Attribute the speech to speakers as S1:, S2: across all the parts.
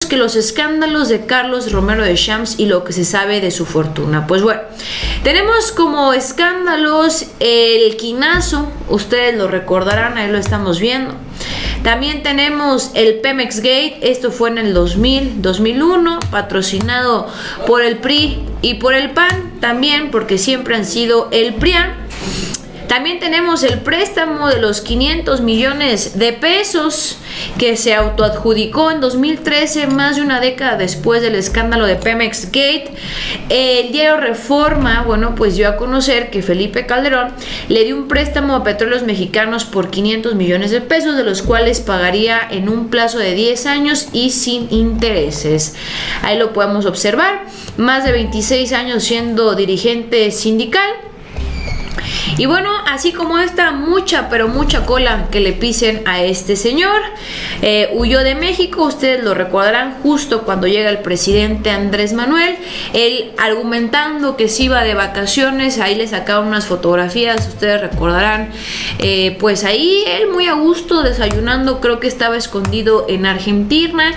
S1: que los escándalos de Carlos Romero de Champs y lo que se sabe de su fortuna. Pues bueno, tenemos como escándalos el quinazo, ustedes lo recordarán, ahí lo estamos viendo. También tenemos el Pemex Gate, esto fue en el 2001, patrocinado por el PRI y por el PAN, también porque siempre han sido el PRIAN. También tenemos el préstamo de los 500 millones de pesos que se autoadjudicó en 2013, más de una década después del escándalo de Pemex Gate. El diario Reforma, bueno, pues dio a conocer que Felipe Calderón le dio un préstamo a Petróleos Mexicanos por 500 millones de pesos, de los cuales pagaría en un plazo de 10 años y sin intereses. Ahí lo podemos observar, más de 26 años siendo dirigente sindical. Y bueno, así como esta mucha, pero mucha cola que le pisen a este señor. Huyó de México, ustedes lo recordarán, justo cuando llega el presidente Andrés Manuel, él argumentando que se iba de vacaciones. Ahí le sacaron unas fotografías, ustedes recordarán, pues ahí él muy a gusto desayunando, creo que estaba escondido en Argentina.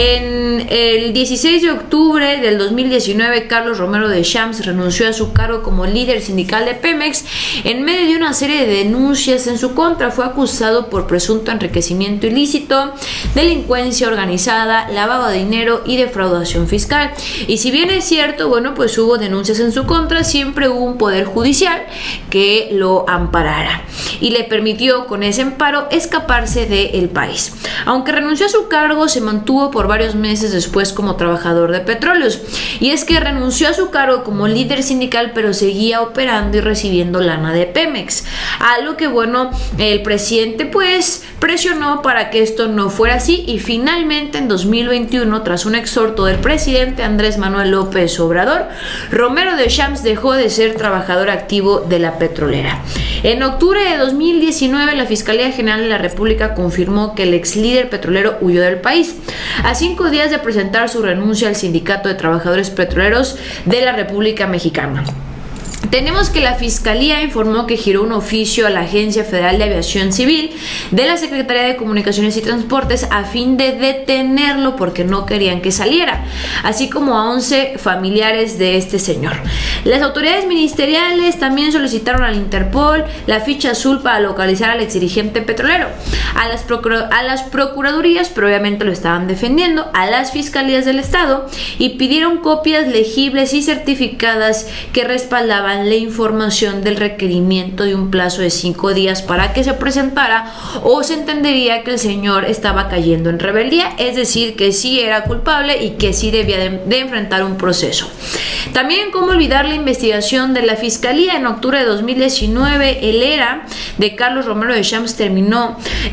S1: En el 16 de octubre del 2019, Carlos Romero de Champs renunció a su cargo como líder sindical de Pemex en medio de una serie de denuncias en su contra. Fue acusado por presunto enriquecimiento ilícito, delincuencia organizada, lavado de dinero y defraudación fiscal. Y si bien es cierto, bueno, pues hubo denuncias en su contra, siempre hubo un poder judicial que lo amparara y le permitió con ese amparo escaparse del país. Aunque renunció a su cargo, se mantuvo por varios meses después como trabajador de petróleos. Y es que renunció a su cargo como líder sindical, pero seguía operando y recibiendo lana de Pemex. Algo que, bueno, el presidente pues presionó para que esto no fuera así, y finalmente en 2021, tras un exhorto del presidente Andrés Manuel López Obrador, Romero de Champs dejó de ser trabajador activo de la petrolera. En octubre de 2019, la Fiscalía General de la República confirmó que el ex líder petrolero huyó del país, a 5 días de presentar su renuncia al Sindicato de Trabajadores Petroleros de la República Mexicana. Tenemos que la Fiscalía informó que giró un oficio a la Agencia Federal de Aviación Civil de la Secretaría de Comunicaciones y Transportes a fin de detenerlo porque no querían que saliera, así como a 11 familiares de este señor. Las autoridades ministeriales también solicitaron al Interpol la ficha azul para localizar al exdirigente petrolero, a las procuradurías, pero obviamente lo estaban defendiendo, a las fiscalías del estado, y pidieron copias legibles y certificadas que respaldaban la información del requerimiento de un plazo de 5 días para que se presentara, o se entendería que el señor estaba cayendo en rebeldía, es decir, que sí era culpable y que sí debía de enfrentar un proceso. También, cómo olvidar la investigación de la Fiscalía. En octubre de 2019, la era de Carlos Romero de Champs terminó,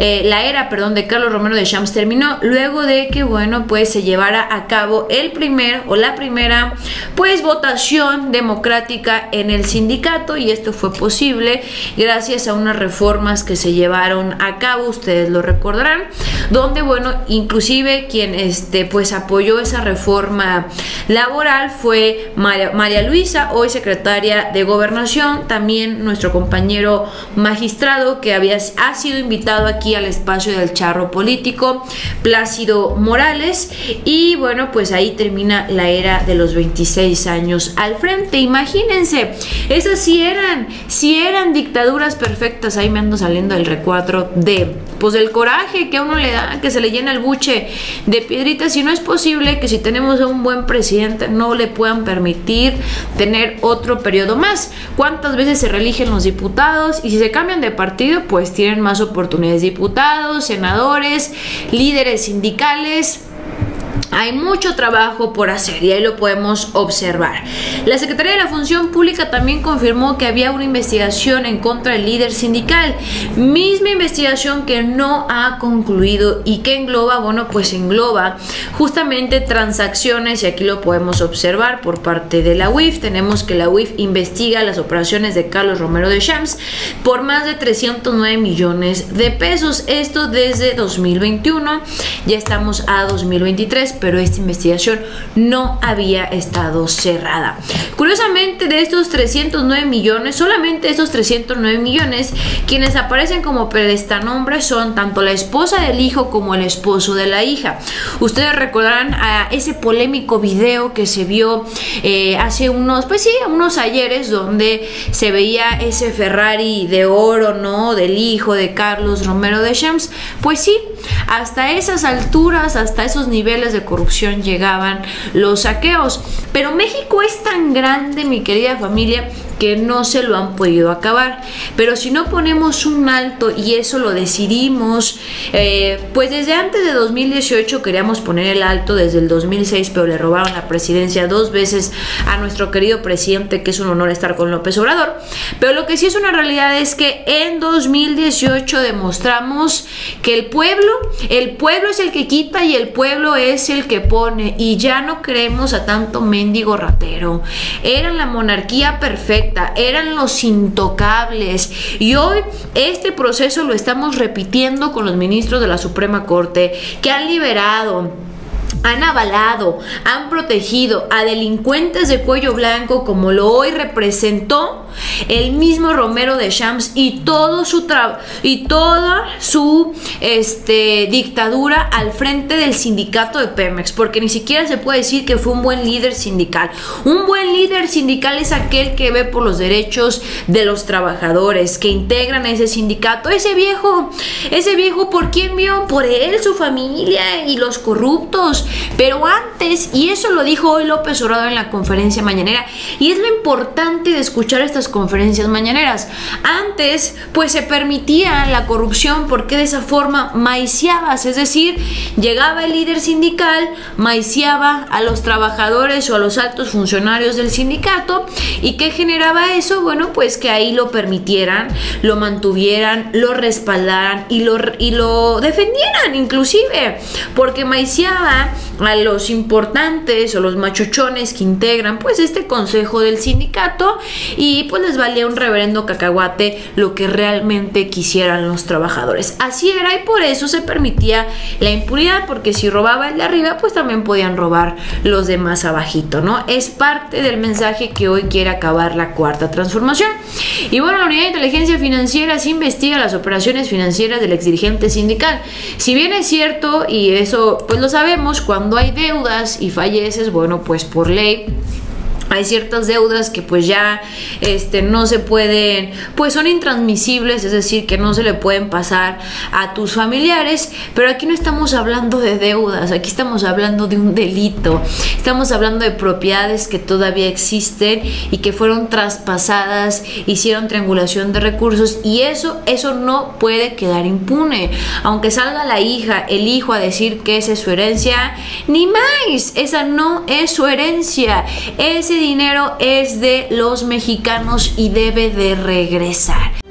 S1: luego de que, bueno, pues se llevara a cabo la primera pues votación democrática en el sindicato, y esto fue posible gracias a unas reformas que se llevaron a cabo, ustedes lo recordarán, donde, bueno, inclusive quien pues apoyó esa reforma laboral fue María Luisa, hoy secretaria de Gobernación, también nuestro compañero magistrado que ha sido invitado aquí al espacio del charro político, Plácido Morales. Y bueno, pues ahí termina la era de los 26 años al frente. Imagínense, esas sí eran dictaduras perfectas. Ahí me ando saliendo del recuadro pues del coraje que a uno le da, que se le llena el buche de piedritas. Y no es posible que, si tenemos a un buen presidente, no le puedan permitir tener otro periodo más. ¿Cuántas veces se reeligen los diputados? Y si se cambian de partido, pues tienen más oportunidades: diputados, senadores, líderes sindicales. Hay mucho trabajo por hacer y ahí lo podemos observar. La Secretaría de la Función Pública también confirmó que había una investigación en contra del líder sindical, misma investigación que no ha concluido y que engloba, bueno, pues engloba justamente transacciones, y aquí lo podemos observar por parte de la UIF. Tenemos que la UIF investiga las operaciones de Carlos Romero de Champs por más de 309 millones de pesos, esto desde 2021, ya estamos a 2023. 2023, pero esta investigación no había estado cerrada. Curiosamente, de estos 309 millones, solamente estos 309 millones, quienes aparecen como prestanombres son tanto la esposa del hijo como el esposo de la hija. Ustedes recordarán a ese polémico video que se vio hace unos ayeres, donde se veía ese Ferrari de oro, ¿no?, del hijo de Carlos Romero Deschamps. Pues sí, hasta esas alturas, hasta esos niveles de corrupción llegaban los saqueos. Pero México es tan grande, mi querida familia, que no se lo han podido acabar. Pero si no ponemos un alto, y eso lo decidimos, pues desde antes de 2018 queríamos poner el alto, desde el 2006, pero le robaron la presidencia 2 veces a nuestro querido presidente, que es un honor estar con López Obrador. Pero lo que sí es una realidad es que en 2018 demostramos que el pueblo es el que quita y el pueblo es el que pone, y ya no creemos a tanto mendigo ratero. Eran la monarquía perfecta, eran los intocables, y hoy este proceso lo estamos repitiendo con los ministros de la Suprema Corte, que han liberado, han avalado, han protegido a delincuentes de cuello blanco, como lo hoy representó el mismo Romero Deschamps y toda su dictadura al frente del sindicato de Pemex, porque ni siquiera se puede decir que fue un buen líder sindical. Un buen líder sindical es aquel que ve por los derechos de los trabajadores que integran ese sindicato. Ese viejo, ¿por quién vio? Por él, su familia y los corruptos. Pero antes, y eso lo dijo hoy López Obrador en la conferencia mañanera, y es lo importante de escuchar estas conferencias mañaneras. Antes, pues se permitía la corrupción porque de esa forma maiciabas, es decir, llegaba el líder sindical, maiciaba a los trabajadores o a los altos funcionarios del sindicato. ¿Y qué generaba eso? Bueno, pues que ahí lo permitieran, lo mantuvieran, lo respaldaran y lo defendieran inclusive, porque maiciaba a los importantes o los machuchones que integran pues este consejo del sindicato, y pues les valía un reverendo cacahuate lo que realmente quisieran los trabajadores. Así era, y por eso se permitía la impunidad, porque si robaba el de arriba, pues también podían robar los demás abajito, ¿no? Es parte del mensaje que hoy quiere acabar la Cuarta Transformación. Y bueno, la Unidad de Inteligencia Financiera sí investiga las operaciones financieras del exdirigente sindical. Si bien es cierto, y eso pues lo sabemos, cuando hay deudas y falleces, bueno, pues por ley hay ciertas deudas que pues ya no se pueden, pues son intransmisibles, es decir, que no se le pueden pasar a tus familiares. Pero aquí no estamos hablando de deudas, aquí estamos hablando de un delito, estamos hablando de propiedades que todavía existen y que fueron traspasadas, hicieron triangulación de recursos, y eso no puede quedar impune. Aunque salga la hija, el hijo a decir que esa es su herencia, ni más, esa no es su herencia. Ese dinero es de los mexicanos y debe de regresar.